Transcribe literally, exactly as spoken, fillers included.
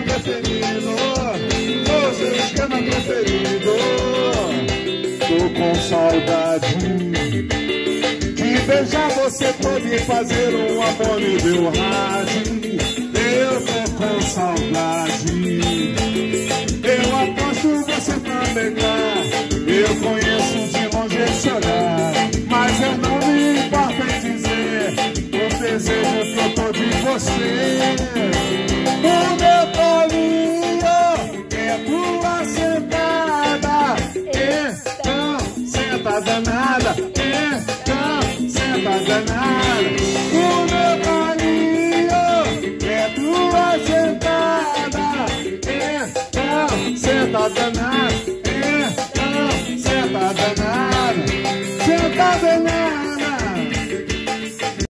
preferido, sou seu esquema preferido. Tô com saudade de beijar você todo e fazer um amor me deu rádio. Eu tô com saudade, eu aposto você também tá. Eu conheço de longe esse olhar, mas eu não me importo em dizer o desejo que eu tô de você. O meu caminho é tua sentada, então senta danada, então senta danada.